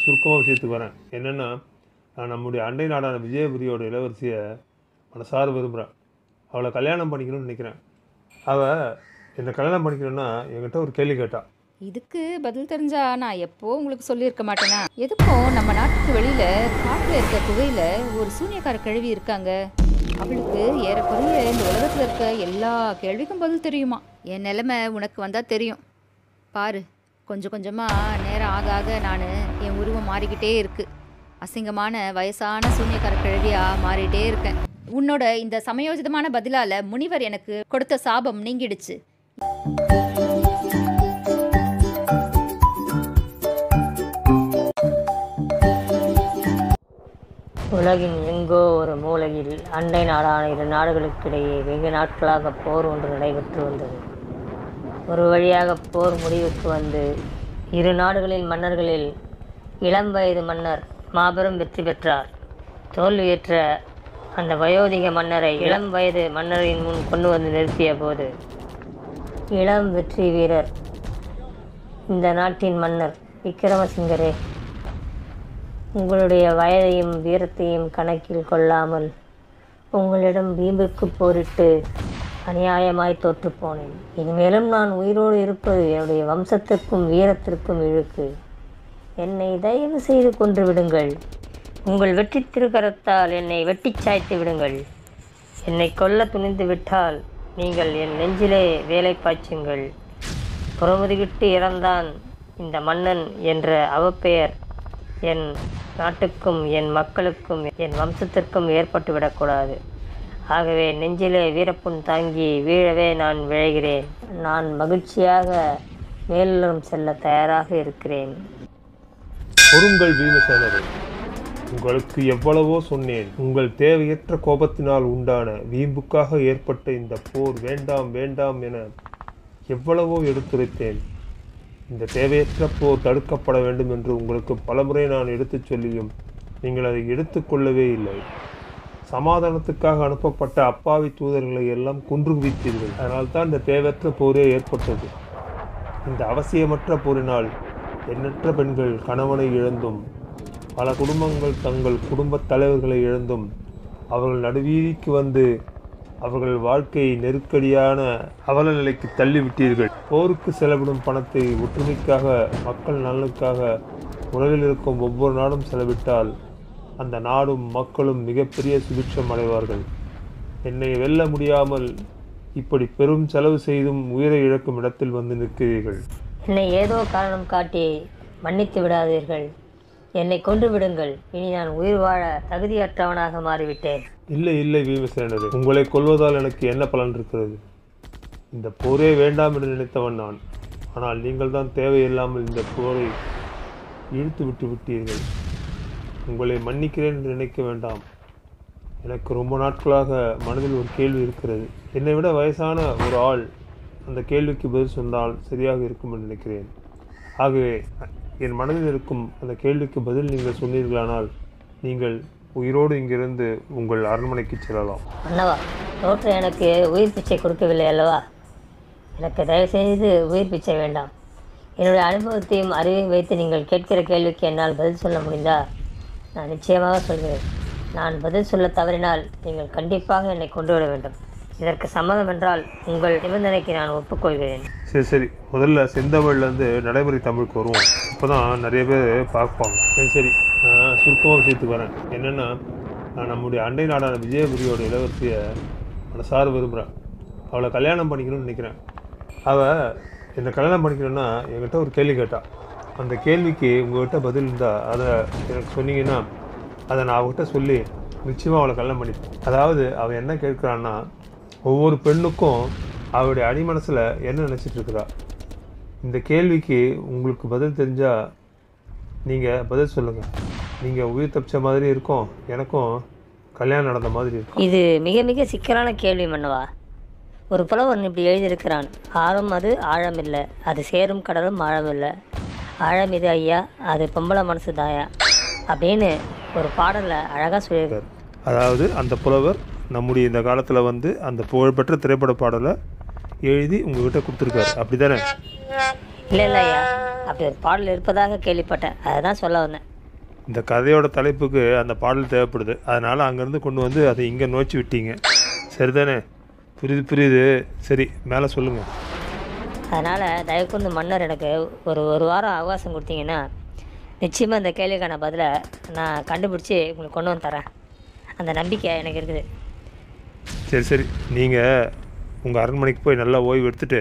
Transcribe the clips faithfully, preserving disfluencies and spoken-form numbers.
சுருக்கமாக விஷயத்துக்கு வரேன். என்னென்னா, நான் நம்முடைய அண்டை நாடான விஜயபுரியோட இளவரசியை மனசார விரும்புகிறேன். அவளை கல்யாணம் பண்ணிக்கணும்னு நினைக்கிறேன். அவள் என்னை கல்யாணம் பண்ணிக்கணும்னா என்கிட்ட ஒரு கேள்வி கேட்டா. இதுக்கு பதில் தெரிஞ்சா நான் எப்போ உங்களுக்கு சொல்லியிருக்க மாட்டேனா? எதுக்கும் நம்ம நாட்டுக்கு வெளியில காட்டில் இருக்க குகையில ஒரு சூனியக்கார கிழவி இருக்காங்க. அவளுக்கு ஏறக்குறைய இந்த உலகத்தில் இருக்க எல்லா கேள்விக்கும் பதில் தெரியுமா? என் நிலைமை உனக்கு வந்தால் தெரியும். பாரு, கொஞ்சம் கொஞ்சமாக நேரம் ஆக ஆக நான் என் உருவம் மாறிக்கிட்டே இருக்கு. அசிங்கமான வயசான சூனியக்கார கிழவியாக மாறிட்டே இருக்கேன். உன்னோட இந்த சமயோஜிதமான பதிலால் முனிவர் எனக்கு கொடுத்த சாபம் நீங்கிடுச்சு. உலகின் எங்கோ ஒரு மூலையில் அண்டை நாடான இரு நாடுகளுக்கிடையே வெகு நாட்களாக போர் ஒன்று நடைபெற்று வந்தது. ஒரு வழியாக போர் முடிவுக்கு வந்து இரு நாடுகளின் மன்னர்களில் இளம் வயது மன்னர் மாபெரும் வெற்றி பெற்றார். தோல்வியேற்ற அந்த வயோதிக மன்னரை இளம் வயது மன்னரின் முன் கொண்டு வந்து நிறுத்திய போது, இளம் வெற்றி வீரர், இந்த நாட்டின் மன்னர் விக்ரமசிங்கரே, உங்களுடைய வயதையும் வீரத்தையும் கணக்கில் கொள்ளாமல் உங்களிடம் வீம்புக்கு போரிட்டு அநியாயமாய் தோற்றுப்போனேன். இனிமேலும் நான் உயிரோடு இருப்பது என்னுடைய வம்சத்திற்கும் வீரத்திற்கும் இழுக்கு. என்னை தயவு செய்து கொன்று விடுங்கள். உங்கள் வெற்றி திருக்கரத்தால் என்னை வெட்டி சாய்த்து விடுங்கள். என்னை கொல்ல துணிந்து விட்டால் நீங்கள் என் நெஞ்சிலே வேலை பாய்ச்சுங்கள். புறமுதுகிட்டு இறந்தான் இந்த மன்னன் என்ற அவப்பெயர் என் நாட்டுக்கும் என் மக்களுக்கும் என் வம்சத்திற்கும் ஏற்பட்டுவிடக்கூடாது. ஆகவே நெஞ்சிலே வீரப்புண் தாங்கி வீழவே நான் விழைகிறேன். நான் மகிழ்ச்சியாக மேலும் செல்ல தயாராக இருக்கிறேன். பொறுங்கள் பீமசேனரே, உங்களுக்கு எவ்வளவோ சொன்னேன். உங்கள் தேவையற்ற கோபத்தினால் உண்டான வீம்புக்காக ஏற்பட்ட இந்த போர் வேண்டாம் வேண்டாம் என எவ்வளவோ எடுத்துரைத்தேன். இந்த தேவையற்ற போர் தடுக்கப்பட வேண்டும் என்று உங்களுக்கு பலமுறை நான் எடுத்துச் சொல்லியும் நீங்கள் அதை எடுத்துக்கொள்ளவே இல்லை. சமாதானத்துக்காக அனுப்பப்பட்ட அப்பாவி தூதர்களை எல்லாம் கொன்று குவித்தீர்கள். அதனால்தான் இந்த தேவையற்ற போரே ஏற்பட்டது. இந்த அவசியமற்ற போரினால் எண்ணற்ற பெண்கள் கணவனை இழந்தும் பல குடும்பங்கள் தங்கள் குடும்பத் தலைவர்களை இழந்தும் அவர்கள் நடுவீதிக்கு வந்து அவர்கள் வாழ்க்கையை நெருக்கடியான அவல நிலைக்கு தள்ளிவிட்டீர்கள். போருக்கு செலவிடும் பணத்தை ஒற்றுமைக்காக, மக்கள் நலனுக்காக உலகில் இருக்கும் ஒவ்வொரு நாடும் செலவிட்டால் அந்த நாடும் மக்களும் மிகப்பெரிய சுபிட்சம் அடைவார்கள். என்னை வெல்ல முடியாமல் இப்படி பெரும் செலவு செய்தும் உயிரை இழக்கும் இடத்தில் வந்து நிற்கிறீர்கள். என்னை ஏதோ காரணம் காட்டி மன்னித்து விடாதீர்கள். என்னை கொன்று விடுங்கள். இனி நான் உயிர் வாழ தகுதியற்றவனாக மாறிவிட்டேன். இல்லை இல்லை பீமசேனரே, உங்களை கொல்வதால் எனக்கு என்ன பலன் இருக்கிறது? இந்த போரே வேண்டாம் என்று நினைத்தவன் நான். ஆனால் நீங்கள் தான் தேவையில்லாமல் இந்த போரை இழுத்து விட்டு விட்டீர்கள். உங்களை மன்னிக்கிறேன் என்று நினைக்க வேண்டாம். எனக்கு ரொம்ப நாட்களாக மனதில் ஒரு கேள்வி இருக்கிறது. என்னை விட வயசான ஒரு ஆள் அந்த கேள்விக்கு பதில் சொன்னால் சரியாக இருக்கும் என்று நினைக்கிறேன். ஆகவே என் மனதில் இருக்கும் அந்த கேள்விக்கு பதில் நீங்கள் சொன்னீர்களானால் நீங்கள் உயிரோடு இங்கிருந்து உங்கள் அரண்மனைக்கு செல்லலாம். அண்ணவா, தோற்ற எனக்கு உயிர் பிச்சை கொடுக்கவில்லை அல்லவா? எனக்கு தயவு செய்து உயிர் பிச்சை வேண்டாம். என்னுடைய அனுபவத்தையும் அறிவையும் வைத்து நீங்கள் கேட்கிற கேள்விக்கு என்னால் பதில் சொல்ல முடிந்தால் நான் நிச்சயமாக சொல்கிறேன். நான் பதில் சொல்ல தவறினால் நீங்கள் கண்டிப்பாக என்னை கொண்டுவிட வேண்டும். இதற்கு சம்மதம் என்றால் உங்கள் நிபந்தனைக்கு நான் ஒப்புக்கொள்கிறேன். சரி சரி முதல்ல செந்தமிழ்லேருந்து நடைமுறை தமிழுக்கு வருவோம். இப்போ தான் நிறைய பேர் பார்ப்பாங்க. சரி சரி நான் சுருக்கமாக விஷயத்துக்கு வரேன். என்னென்னா, நான் நம்முடைய அண்டை நாடான விஜயபுரியோட இளவரசியை மனசார விரும்புகிறேன். அவளை கல்யாணம் பண்ணிக்கணும்னு நினைக்கிறேன். அவள் என்னை கல்யாணம் பண்ணிக்கணும்னா என்கிட்ட ஒரு கேள்வி கேட்டாள். அந்த கேள்விக்கு உங்கள்கிட்ட பதில் இருந்தால் அதை எனக்கு சொன்னீங்கன்னா அதை நான் அவகிட்ட சொல்லி நிச்சயமாக அவளை கல்யாணம் பண்ணிப்பேன். அதாவது அவள் என்ன கேட்குறான்னா, ஒவ்வொரு பெண்ணுக்கும் அவளுடைய அடிமனசில் என்ன நினச்சிட்டு இருக்கிறா. இந்த கேள்விக்கு உங்களுக்கு பதில் தெரிஞ்சால் நீங்கள் பதில் சொல்லுங்கள். நீங்கள் உயிர் தப்பிச்ச மாதிரி இருக்கும், எனக்கும் கல்யாணம் நடந்த மாதிரி இருக்கும். இது மிக மிக சிக்கலான கேள்வி மன்னவா. ஒரு புலவன் இப்படி எழுதியிருக்கிறான்: ஆழம் அது ஆழம் இல்லை, அது சேரும் கடலும் ஆழம் இல்லை, ஆழம் இது ஐயா, அது பொம்பளை மனசு தாயா அப்படின்னு ஒரு பாடலில் அழகாக சொல்லியிருக்கார். அதாவது அந்த புலவர் நம்முடைய இந்த காலத்தில் வந்து அந்த புகழ்பெற்ற திரைப்பட பாடலை எழுதி உங்ககிட்ட கொடுத்துருக்காரு, அப்படி தானே? இல்லை இல்லை ஐயா, அப்படி ஒரு பாடல் இருப்பதாக கேள்விப்பட்டேன், அதை தான் சொல்ல வந்தேன். இந்த கதையோட தலைப்புக்கு அந்த பாடல் தேவைப்படுது, அதனால் அங்கேருந்து கொண்டு வந்து அதை இங்கே நோச்சி விட்டீங்க. சரிதானே? புரியுது புரியுது. சரி, மேலே சொல்லுங்கள். அதனால் தயவுக்கூர்ந்து மன்னர் எனக்கு ஒரு ஒரு வாரம் அவகாசம் கொடுத்தீங்கன்னா நிச்சயமாக இந்த கேள்விக்கான பதிலை நான் கண்டுபிடிச்சி உங்களுக்கு கொண்டு வந்து தரேன். அந்த நம்பிக்கை எனக்கு இருக்குது. சரி சரி, நீங்கள் உங்கள் அரண்மனைக்கு போய் நல்லா ஓய்வு எடுத்துகிட்டு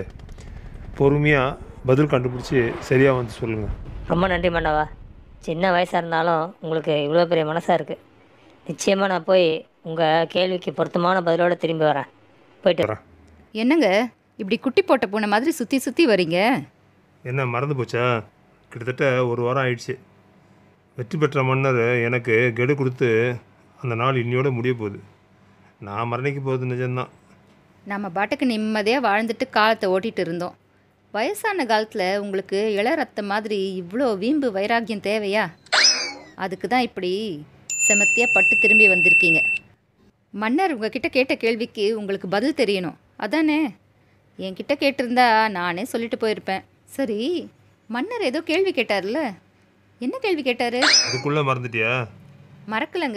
பொறுமையாக பதில் கண்டுபிடிச்சி சரியாக வந்து சொல்லுங்கள். ரொம்ப நன்றி மன்னவா. சின்ன வயசாக இருந்தாலும் உங்களுக்கு இவ்வளோ பெரிய மனசாக இருக்குது. நிச்சயமாக நான் போய் உங்கள் கேள்விக்கு பொருத்தமான பதிலோடு திரும்பி வரேன். போயிட்டு வரேன். என்னங்க இப்படி குட்டி போட்ட பூனை மாதிரி சுற்றி சுற்றி வரீங்க? என்ன மறந்து போச்சா? கிட்டத்தட்ட ஒரு வாரம் ஆயிடுச்சு. வெற்றி பெற்ற மன்னர் எனக்கு கெடு கொடுத்து அந்த நாள் இன்னையோட முடிய போகுது. நான் மரணிக்க போகுது நிஜம்தான். நம்ம பாட்டுக்கு நிம்மதியாக வாழ்ந்துட்டு காலத்தை ஓட்டிகிட்டு இருந்தோம். வயசான காலத்தில் உங்களுக்கு இள ரத்தம் மாதிரி இவ்வளோ வீம்பு வைராக்கியம் தேவையா? அதுக்கு தான் இப்படி செமத்தியாக பட்டு திரும்பி வந்திருக்கீங்க. மன்னர் உங்ககிட்ட கேட்ட கேள்விக்கு உங்களுக்கு பதில் தெரியணும், அதானே? என்கிட்ட கேட்டிருந்தா நானே சொல்லிட்டு போயிருப்பேன். சரி, மன்னர் ஏதோ கேள்வி கேட்டார்ல, என்ன கேள்வி கேட்டார்? அதுக்குள்ளே மறந்துட்டியா? மறக்கலைங்க.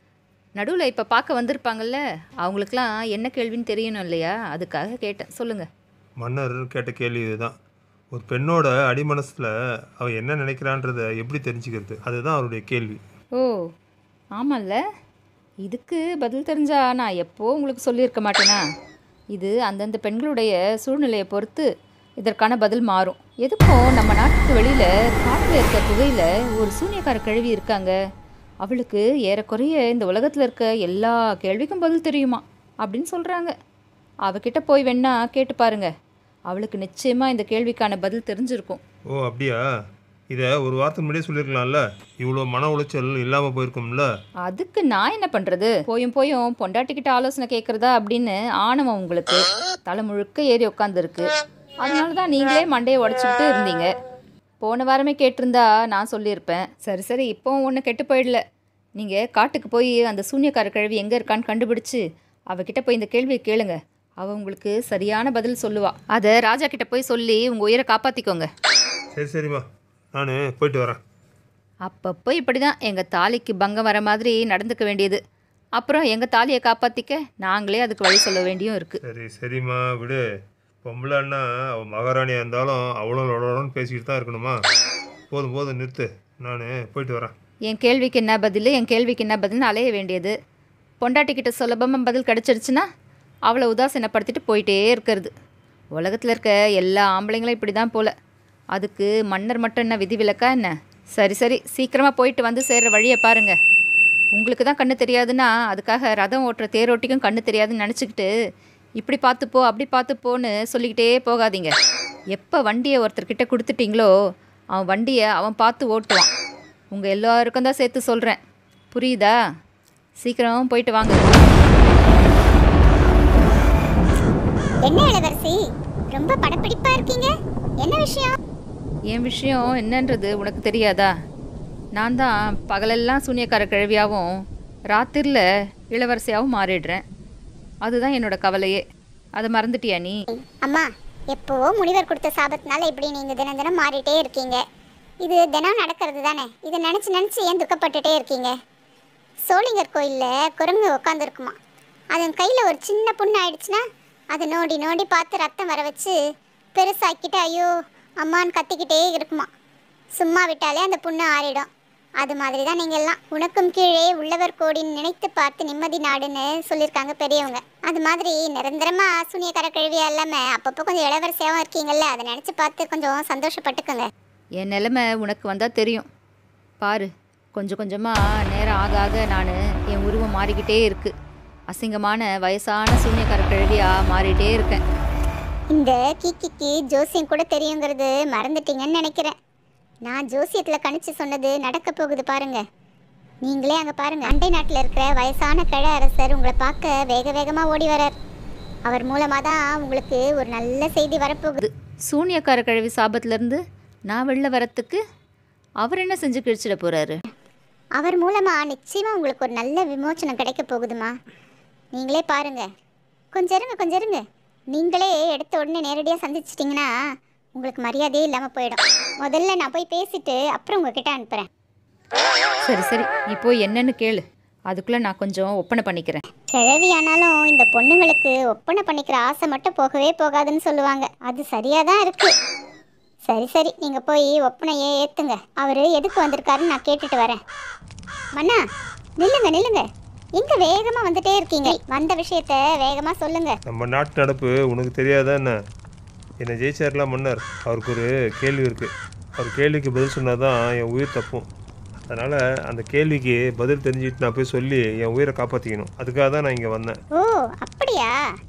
நடுவில் இப்போ பார்க்க வந்திருப்பாங்கல்ல, அவங்களுக்கெல்லாம் என்ன கேள்வின்னு தெரியணும் இல்லையா? அதுக்காக கேட்டேன், சொல்லுங்கள். மன்னர் கேட்ட கேள்வி இதுதான். ஒரு பெண்ணோட அடிமனசில் அவள் என்ன நினைக்கிறான்றதை எப்படி தெரிஞ்சுக்கிறது, அதுதான் அவருடைய கேள்வி. ஓ ஆமாம்ல, இதுக்கு பதில் தெரிஞ்சா நான் எப்போ உங்களுக்கு சொல்லியிருக்க மாட்டேனா? இது அந்தந்த பெண்களுடைய சூழ்நிலையை பொறுத்து இதற்கான பதில் மாறும். எதுக்கும் நம்ம நாட்டுக்கு வெளியில் காட்டில் இருக்க குகையில் ஒரு சூனியக்கார கிழவி இருக்காங்க. அவளுக்கு ஏறக்குறைய இந்த உலகத்தில் இருக்க எல்லா கேள்விக்கும் பதில் தெரியுமா அப்படின்னு சொல்கிறாங்க. அவகிட்ட போய் வேணா கேட்டு பாருங்க, அவளுக்கு நிச்சயமாக இந்த கேள்விக்கான பதில் தெரிஞ்சிருக்கும். ஓ அப்படியா? இதை ஒரு வாரத்துக்கு முன்னாடியே சொல்லியிருக்கலாம்ல, இவ்வளோ மன உளைச்சல் இல்லாமல் போயிருக்கும்ல. அதுக்கு நான் என்ன பண்ணுறது? போயும் போயும் பொண்டாட்டிக்கிட்ட ஆலோசனை கேட்குறதா அப்படின்னு ஆணவம் உங்களுக்கு தலை முழுக்க ஏறி உட்காந்துருக்கு. அதனால தான் நீங்களே மண்டையை உடச்சிக்கிட்டு இருந்தீங்க. போன வாரமே கேட்டிருந்தா நான் சொல்லியிருப்பேன். சரி சரி, இப்போவும் ஒன்றும் கெட்டு போயிடல. நீங்கள் காட்டுக்கு போய் அந்த சூன்யக்கார கிழவி எங்கே இருக்கான்னு கண்டுபிடிச்சி அவகிட்ட போய் இந்த கேள்வியை கேளுங்க. அவள் உங்களுக்கு சரியான பதில் சொல்லுவா. அதை ராஜா கிட்ட போய் சொல்லி உங்கள் உயிரை காப்பாற்றிக்கோங்க. சரி சரிம்மா, நான் போயிட்டு வரேன். அப்பப்போ இப்படி தான் எங்கள் தாலிக்கு பங்கம் வர மாதிரி நடந்துக்க வேண்டியது. அப்புறம் எங்கள் தாலியை காப்பாற்றிக்க நாங்களே அதுக்கு வழி சொல்ல வேண்டியும் இருக்குது. சரி சரிம்மா விடு. பொம்பளைன்னா அவள் மகாராணியாக இருந்தாலும் அவ்வளோ லொடன்னு பேசிக்கிட்டு தான் இருக்கணுமா? போதும் போதும் நிறுத்து, நான் போயிட்டு வரேன். என் கேள்விக்கு என்ன பதில், என் கேள்விக்கு என்ன பதில்னு அலைய வேண்டியது. பொண்டாட்டிக்கிட்ட சுலபமாக பதில் கிடச்சிருச்சுன்னா அவளை உதாசீனப்படுத்திட்டு போயிட்டே இருக்கிறது. உலகத்தில் இருக்க எல்லா ஆம்பளைங்களும் இப்படி தான் போல். அதுக்கு மன்னர் மட்டும் என்ன விதி விலக்கா என்ன? சரி சரி, சீக்கிரமாக போயிட்டு வந்து சேர்கிற வழியை பாருங்கள். உங்களுக்கு தான் கண்ணு தெரியாதுன்னா அதுக்காக ரதம் ஓட்டுற தேரோட்டிக்கும் கண்ணு தெரியாதுன்னு நினச்சிக்கிட்டு இப்படி பார்த்துப்போ அப்படி பார்த்துப்போன்னு சொல்லிக்கிட்டே போகாதீங்க. எப்போ வண்டியை ஒருத்தர்கிட்ட கொடுத்துட்டிங்களோ அவன் வண்டியை அவன் பார்த்து ஓட்டுவான். உங்கள் எல்லாருக்கும் தான் சேர்த்து சொல்கிறேன், புரியுதா? சீக்கிரம் போயிட்டு வாங்க. என்ன இளவரசி, ரொம்ப படப்பிடிப்பா இருக்கீங்க, என்ன விஷயம்? என் விஷயம் என்னன்றது உனக்கு தெரியாதா? நான் தான் பகலெல்லாம் சூனியக்கார கிழவியாகவும் ராத்திரியில் இளவரசியாகவும் மாறிடுறேன். அதுதான் என்னோட கவலையே. அதை மறந்துட்டியா நீ? அம்மா, எப்போவோ முனிவர் கொடுத்த சாபத்தினால இப்படி நீங்கள் தினம் தினம் மாறிட்டே இருக்கீங்க. இது தினம் நடக்கிறது தானே, இதை நினச்சி நினச்சி ஏன் துக்கப்பட்டுட்டே இருக்கீங்க? சோளிங்கர் கோயிலில் குரங்கு உட்காந்துருக்குமா, அதன் கையில் ஒரு சின்ன புண்ணு ஆயிடுச்சுன்னா அதை நோண்டி நோண்டி பார்த்து ரத்தம் வர வச்சு பெருசாக்கிட்டு ஐயோ அம்மான்னு கத்திக்கிட்டே இருக்குமா. சும்மா விட்டாலே அந்த புண்ணு ஆறிடும். அது மாதிரி தான் நீங்கள் எல்லாம் உனக்கும் கீழே உள்ளவர் கோடின்னு நினைத்து பார்த்து நிம்மதி நாடுன்னு சொல்லியிருக்காங்க பெரியவங்க. அது மாதிரி நிரந்தரமாக சூனியக்கார கழுவியா இல்லாமல் அப்பப்போ கொஞ்சம் இளவரசியாகவும் இருக்கீங்கல்ல, அதை நினச்சி பார்த்து கொஞ்சம் சந்தோஷப்பட்டுக்கோங்க. என் நிலைமை உனக்கு வந்தால் தெரியும் பாரு. கொஞ்சம் கொஞ்சமாக நேரம் ஆக ஆக நான் என் உருவம் மாறிக்கிட்டே இருக்குது. அசிங்கமான வயசான சூன்யக்கார கிழவியாக மாறிட்டே இருக்கேன். இந்த கீக்கிக்கு ஜோசியம் கூட தெரியுங்கிறது மறந்துட்டீங்கன்னு நினைக்கிறேன். நான் ஜோசியத்தில் கணிச்சு சொன்னது நடக்க போகுது பாருங்க. நீங்களே அங்கே பாருங்க, அண்டை நாட்டில் இருக்கிற வயசான கிழ அரசர் உங்களை பார்க்க வேக வேகமாக ஓடி வரார். அவர் மூலமாக தான் உங்களுக்கு ஒரு நல்ல செய்தி வரப்போகுது. சூன்யக்கார கிழவி சாபத்திலேருந்து நான் வெளில வரத்துக்கு அவர் என்ன செஞ்சு கிழிச்சிட போகிறாரு? அவர் மூலமாக நிச்சயமாக உங்களுக்கு ஒரு நல்ல விமோச்சனம் கிடைக்க போகுதுமா. நீங்களே பாருங்க. கொஞ்சம் இருங்க கொஞ்சம் இருங்க. நீங்களே எடுத்த உடனே நேரடியாக சந்திச்சிட்டிங்கன்னா உங்களுக்கு மரியாதையே இல்லாமல் போயிடும். முதல்ல நான் போய் பேசிட்டு அப்புறம் உங்ககிட்ட அனுப்புகிறேன். சரி சரி நீ போய் என்னன்னு கேளு, அதுக்குள்ளே நான் கொஞ்சம் ஒப்பனை பண்ணிக்கிறேன். கிழவி ஆனாலும் இந்த பொண்ணுங்களுக்கு ஒப்பனை பண்ணிக்கிற ஆசை மட்டும் போகவே போகாதுன்னு சொல்லுவாங்க. அது சரியாக தான் இருக்கு. சரி சரி நீங்கள் போய் ஒப்பனையே ஏற்றுங்க. அவர் எதுக்கு வந்திருக்காருன்னு நான் கேட்டுட்டு வரேன். மன்னா நில்லுங்க நில்லுங்க, எங்க வேகமாக வந்துட்டே இருக்கீங்க? வந்த விஷயத்த வேகமாக சொல்லுங்க. நம்ம நாட்டு நடப்பு உனக்கு தெரியாதா என்ன? என்னை ஜெயிச்சார்லாம் மன்னர், அவருக்கு ஒரு கேள்வி இருக்குது. அவர் கேள்விக்கு பதில் சொன்னால் தான் என் உயிர் தப்பும். அதனால் அந்த கேள்விக்கு பதில் தெரிஞ்சுக்கிட்டு நான் போய் சொல்லி என் உயிரை காப்பாற்றிக்கணும். அதுக்காக தான் நான் இங்கே வந்தேன். ஓ அப்படியா?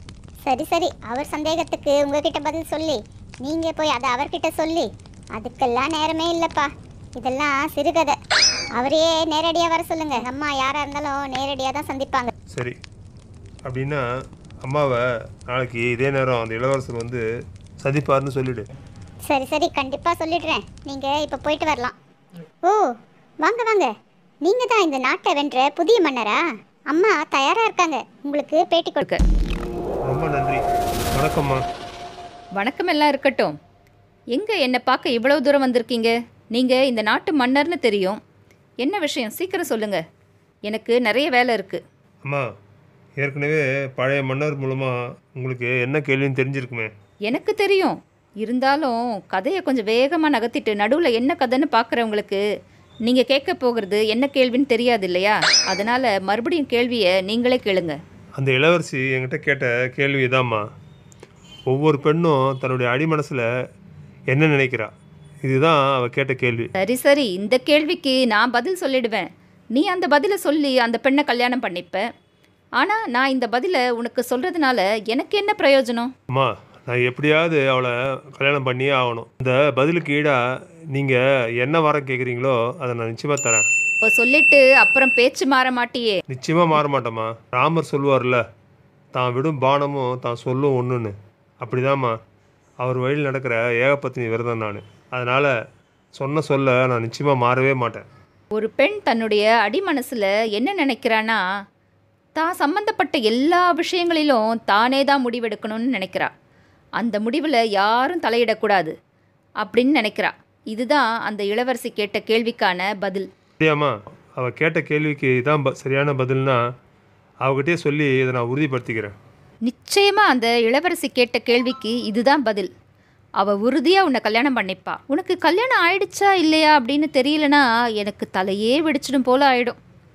சரி சரி, அவர் சந்தேகத்துக்கு உங்ககிட்ட பதில் சொல்லி நீங்கள் போய் அதை அவர்கிட்ட சொல்லி அதுக்கெல்லாம் நேரமே இல்லைப்பா. இதெல்லாம் சிறுகதை. அவரையே நேரடியாக வர சொல்லுங்க. அம்மா யாராக இருந்தாலும் நேரடியாக தான் சந்திப்பாங்க. சரி, அப்படின்னா அம்மாவை நாளைக்கு இதே நேரம் அந்த இளவரசர் வந்து சந்திப்பார்னு சொல்லிவிடு. சரி சரி கண்டிப்பாக சொல்லிடுறேன். நீங்கள் இப்போ போயிட்டு வரலாம். ஓ வாங்க வாங்க, நீங்கள் தான் இந்த நாட்டை வென்ற புதிய மன்னரா? அம்மா தயாராக இருக்காங்க உங்களுக்கு பேட்டி கொடுக்க. ரொம்ப நன்றி. வணக்கம்மா. வணக்கம் எல்லாம் இருக்கட்டும். எங்கே என்னை பார்க்க இவ்வளவு தூரம் வந்திருக்கீங்க? நீங்கள் இந்த நாட்டு மன்னர்னு தெரியும். என்ன விஷயம் சீக்கிரம் சொல்லுங்கள், எனக்கு நிறைய வேலை இருக்குது. அம்மா, ஏற்கனவே பழைய மன்னர் மூலமாக உங்களுக்கு என்ன கேள்வின்னு தெரிஞ்சிருக்குமே. எனக்கு தெரியும், இருந்தாலும் கதையை கொஞ்சம் வேகமாக நகர்த்திட்டு நடுவில் என்ன கதைன்னு பார்க்குறவங்களுக்கு நீங்கள் கேட்க போகிறது என்ன கேள்வின்னு தெரியாது இல்லையா? அதனால் மறுபடியும் கேள்வியை நீங்களே கேளுங்க. அந்த இளவரசி என்கிட்ட கேட்ட கேள்வி இதாம்மா. ஒவ்வொரு பெண்ணும் தன்னுடைய அடிமனசில் என்ன நினைக்கிறா, இதுதான் அவள் கேட்ட கேள்வி. சரி சரி, இந்த கேள்விக்கு நான் பதில் சொல்லிடுவேன். நீ அந்த பதிலை சொல்லி அந்த பெண்ணை கல்யாணம் பண்ணிப்ப. ஆனால் நான் இந்த பதிலை உனக்கு சொல்கிறதுனால எனக்கு என்ன பிரயோஜனம்? அம்மா, நான் எப்படியாவது அவளை கல்யாணம் பண்ணியே ஆகணும். இந்த பதிலுக்கு ஈடாக நீங்கள் என்ன வரம் கேட்குறீங்களோ அதை நான் நிச்சயமாக தரேன். இப்போ சொல்லிட்டு அப்புறம் பேச்சு மாற மாட்டியே. நிச்சயமாக மாற மாட்டேம்மா. ராமர் சொல்லுவார்ல, தான் விடும் பானமும் தான் சொல்லும் ஒன்றுன்னு. அப்படிதாம்மா அவர் வழியில் நடக்கிற ஏகபத்தினி விரதம் நான். அதனால் சொன்ன சொல்ல நான் நிச்சயமாக மாறவே மாட்டேன். ஒரு பெண் தன்னுடைய அடிமனசில் என்ன நினைக்கிறான்னா, தான் சம்பந்தப்பட்ட எல்லா விஷயங்களிலும் தானே தான் முடிவெடுக்கணும்னு நினைக்கிறா. அந்த முடிவில் யாரும் தலையிடக்கூடாது அப்படின்னு நினைக்கிறா. இதுதான் அந்த இளவரசி கேட்ட கேள்விக்கான பதில். சரியாம்மா, அவள் கேட்ட கேள்விக்கு இதான் ப சரியான பதில்னா அவகிட்டே சொல்லி இதை நான் உறுதிப்படுத்திக்கிறேன். நிச்சயமாக அந்த இளவரசி கேட்ட கேள்விக்கு இதுதான் பதில். அவள் உறுதியாக உன்னை கல்யாணம் பண்ணிப்பா. உனக்கு கல்யாணம் ஆயிடுச்சா இல்லையா அப்படின்னு தெரியலனா எனக்கு தலையே வெடிச்சிடும் போல் ஆயிடும்.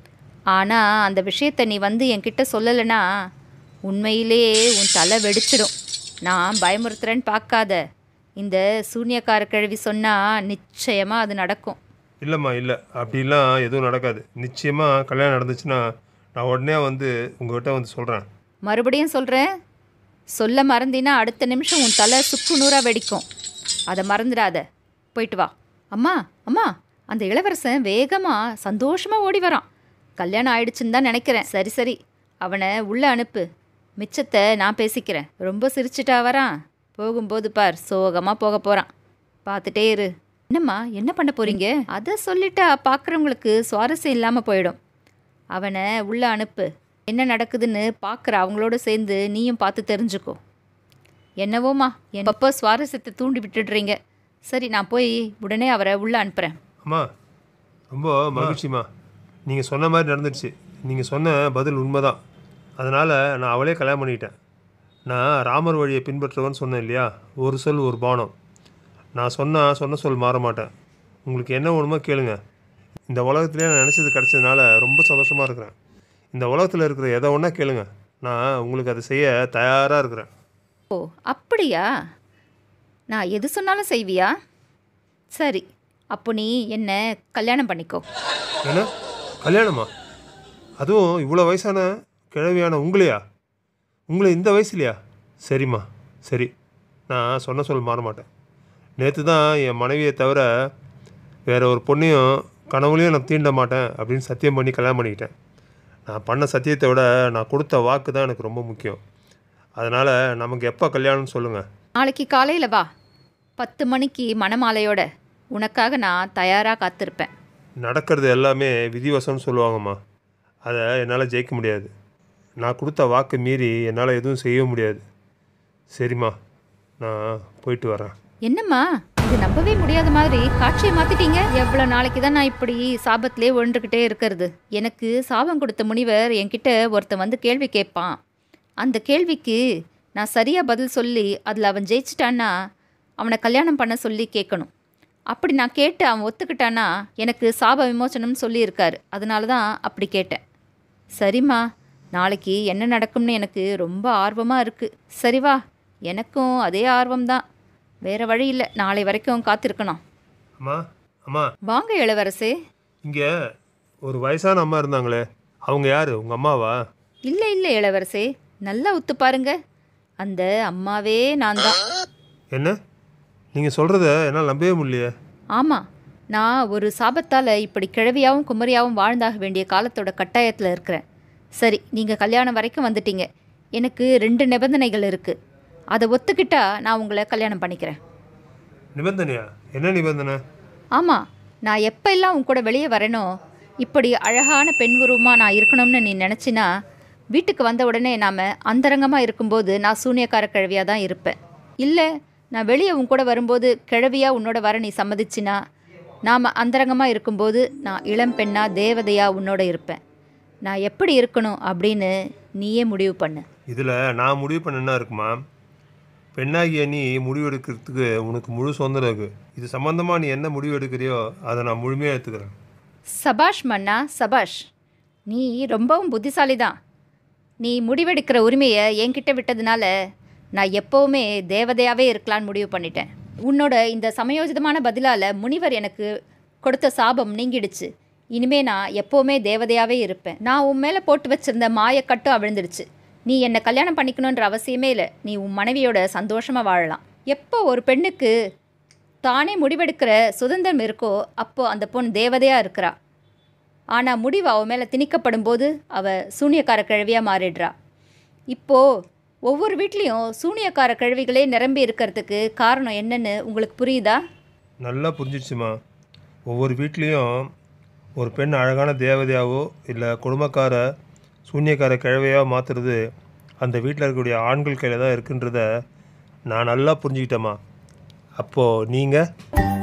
ஆனால் அந்த விஷயத்தை நீ வந்து என்கிட்ட சொல்லலைன்னா உண்மையிலேயே உன் தலை வெடிச்சிடும். நான் பயமுறுத்துறேன்னு பார்க்காத. இந்த சூன்யக்கார கிழவி சொன்னால் நிச்சயமாக அது நடக்கும். இல்லைம்மா, இல்லை, அப்படிலாம் எதுவும் நடக்காது. நிச்சயமாக கல்யாணம் நடந்துச்சுன்னா நான் உடனே வந்து உங்கள்கிட்ட வந்து சொல்கிறேன். மறுபடியும் சொல்கிறேன், சொல்ல மறந்தினா அடுத்த நிமிஷம் உன் தலை சுக்கு நூறாக வெடிக்கும். அதை மறந்துடாத. போயிட்டு வா. அம்மா அம்மா, அந்த இளவரசன் வேகமாக சந்தோஷமாக ஓடி வரான். கல்யாணம் ஆயிடுச்சுன்னு தான் நினைக்கிறேன். சரி சரி, அவனை உள்ளே அனுப்பு. மிச்சத்தை நான் பேசிக்கிறேன். ரொம்ப சிரிச்சிட்டா வரான். போகும்போது பார், சோகமாக போக போகிறான். பார்த்துட்டே இரு. என்னம்மா, என்ன பண்ண போகிறீங்க? அதை சொல்லிட்டா பார்க்குறவங்களுக்கு சுவாரஸ்யம் இல்லாமல் போயிடும். அவனை உள்ளே அனுப்பு. என்ன நடக்குதுன்னு பார்க்குற அவங்களோட சேர்ந்து நீயும் பார்த்து தெரிஞ்சுக்கோ. என்னவோம்மா, எப்பப்போ சுவாரஸ்யத்தை தூண்டி விட்டுடுறீங்க. சரி, நான் போய் உடனே அவரை உள்ளே அனுப்புகிறேன். அம்மா, ரொம்ப மகிழ்ச்சிம்மா. நீங்கள் சொன்ன மாதிரி நடந்துடுச்சு. நீங்கள் சொன்ன பதில் உண்மைதான். அதனால் நான் அவளே கல்யாணம் பண்ணிக்கிட்டேன். நான் ராமர் வழியை பின்பற்றுவேன்னு சொன்னேன் இல்லையா? ஒரு சொல் ஒரு பானம். நான் சொன்னால் சொன்ன சொல் மாற மாட்டேன். உங்களுக்கு என்ன வேணுமோ கேளுங்க. இந்த உலகத்துலேயே நான் நினச்சது கிடச்சதுனால ரொம்ப சந்தோஷமாக இருக்கிறேன். இந்த உலகத்தில் இருக்கிற எதை ஒன்றா கேளுங்க, நான் உங்களுக்கு அதை செய்ய தயாராக இருக்கிறேன். ஓ அப்படியா? நான் எது சொன்னாலும் செய்வியா? சரி, அப்போ நீ என்ன கல்யாணம் பண்ணிக்கோ. என்ன கல்யாணமா? அதுவும் இவ்வளோ வயசான கிழவியான உங்களையா? உங்களை இந்த வயசுலையா? சரிம்மா, சரி, நான் சொன்ன சொல் மாற மாட்டேன். நேற்று தான் என் மனைவியை தவிர வேறு ஒரு பொண்ணையும் கனவுலையும் நான் தீண்ட மாட்டேன் அப்படின்னு சத்தியம் பண்ணி கல்யாணம் பண்ணிக்கிட்டேன். நான் பண்ண சத்தியத்தை விட நான் கொடுத்த வாக்கு தான் எனக்கு ரொம்ப முக்கியம். அதனால் நமக்கு எப்போ கல்யாணம்னு சொல்லுங்கள். நாளைக்கு காலையில் வா. பத்து மணிக்கு மணமாலையோட உனக்காக நான் தயாராக காத்திருப்பேன். நடக்கிறது எல்லாமே விதிவசம்னு சொல்லுவாங்கம்மா. அதை என்னால் ஜெயிக்க முடியாது. நான் கொடுத்த வாக்கு மீறி என்னால் எதுவும் செய்ய முடியாது. சரிம்மா, நான் போயிட்டு வரேன். என்னம்மா இது நம்பவே முடியாத மாதிரி காட்சியை மாத்திட்டீங்க. எவ்வளவு நாளைக்கு தான் நான் இப்படி சாபத்திலே ஒன்றுகிட்டே இருக்கிறது? எனக்கு சாபம் கொடுத்த முனிவர் என்கிட்ட ஒருத்தன் வந்து கேள்வி கேட்பான். அந்த கேள்விக்கு நான் சரியா பதில் சொல்லி அதில் அவன் ஜெயிச்சிட்டான்னா அவனை கல்யாணம் பண்ண சொல்லி கேட்கணும். அப்படி நான் கேட்டு அவன் ஒத்துக்கிட்டானா எனக்கு சாப விமோசனம்னு சொல்லியிருக்காரு. அதனால தான் அப்படி கேட்டேன். சரிம்மா, நாளைக்கு என்ன நடக்கும்னு எனக்கு ரொம்ப ஆர்வமாக இருக்குது. சரி வா, எனக்கும் அதே ஆர்வம்தான். வேற வழி இல்லை, நாளை வரைக்கும் காத்திருக்கணும். அம்மா அம்மா வாங்க இளவரசே. இங்கே ஒரு வயசான அம்மா இருந்தாங்களே, அவங்க யார்? உங்கள் அம்மாவா? இல்லை இல்லை இளவரசே, நல்லா உத்து பாருங்க, அந்த அம்மாவே நான் தான். என்ன நீங்கள் சொல்கிறத என்னால் நம்பவே முடியலையே. ஆமாம், நான் ஒரு சாபத்தால் இப்படி கிழவியாகவும் குமரியாகவும் வாழ்ந்தாக வேண்டிய காலத்தோட கட்டாயத்தில் இருக்கிறேன். சரி, நீங்கள் கல்யாணம் வரைக்கும் வந்துட்டீங்க. எனக்கு ரெண்டு நிபந்தனைகள் இருக்குது. அதை ஒத்துக்கிட்டா நான் உங்களை கல்யாணம் பண்ணிக்கிறேன். நிபந்தனையா? என்ன நிபந்தனை? ஆமாம், நான் எப்போ எல்லாம் உன் கூட வெளியே வரேனோ இப்படி அழகான பெண் உருவமாக நான் இருக்கணும்னு நீ நினச்சினா வீட்டுக்கு வந்த உடனே நாம் அந்தரங்கமாக இருக்கும்போது நான் சூனியக்கார கிழவியாக தான் இருப்பேன். இல்லை, நான் வெளியே உன் கூட வரும்போது கிழவியாக உன்னோட வர நீ சம்மதிச்சினா நாம் அந்தரங்கமாக இருக்கும்போது நான் இளம் பெண்ணாக தேவதையாக உன்னோட இருப்பேன். நான் எப்படி இருக்கணும் அப்படின்னு நீயே முடிவு பண்ணு. இதில் நான் முடிவு பண்ணனா இருக்குமா? பெண்ணாகிய நீ முடிவு எடுக்கிறதுக்கு உனக்கு முழு சுதந்திரம் இருக்குது. இது சம்மந்தமாக நீ என்ன முடிவு எடுக்கிறியோ அதை நான் முழுமையாக எடுத்துக்கிறேன். சபாஷ் மன்னா, சபாஷ். நீ ரொம்பவும் புத்திசாலி தான். நீ முடிவெடுக்கிற உரிமையை என்கிட்ட விட்டதுனால நான் எப்போவுமே தேவதையாகவே இருக்கலான்னு முடிவு பண்ணிட்டேன். உன்னோட இந்த சமயோஜிதமான பதிலால் முனிவர் எனக்கு கொடுத்த சாபம் நீங்கிடுச்சு. இனிமே நான் எப்போவுமே தேவதையாகவே இருப்பேன். நான் உன் மேலே போட்டு வச்சுருந்த மாயக்கட்டும் அவிழ்ந்துடுச்சு. நீ என்னை கல்யாணம் பண்ணிக்கணுன்ற அவசியமே இல்லை. நீ உன் மனைவியோட சந்தோஷமாக வாழலாம். எப்போ ஒரு பெண்ணுக்கு தானே முடிவெடுக்கிற சுதந்திரம் இருக்கோ அப்போது அந்த பொண்ணு தேவதையாக இருக்கிறா. ஆனால் முடிவு அவள் மேலே திணிக்கப்படும் போது அவள் சூனியக்கார கிழவியாக மாறிடுறா. இப்போது ஒவ்வொரு வீட்லேயும் சூனியக்கார கிழவிகளே நிரம்பி இருக்கிறதுக்கு காரணம் என்னன்னு உங்களுக்கு புரியுதா? நல்லா புரிஞ்சிடுச்சுமா. ஒவ்வொரு வீட்லேயும் ஒரு பெண் அழகான தேவதையாவோ இல்லை குடும்பக்கார சூன்யக்கார கிழவையாக மாற்றுறது அந்த வீட்டில் இருக்கக்கூடிய ஆண்கள் கையில் தான் இருக்குன்றத நான் நல்லா புரிஞ்சுக்கிட்டேம்மா. அப்போது நீங்கள்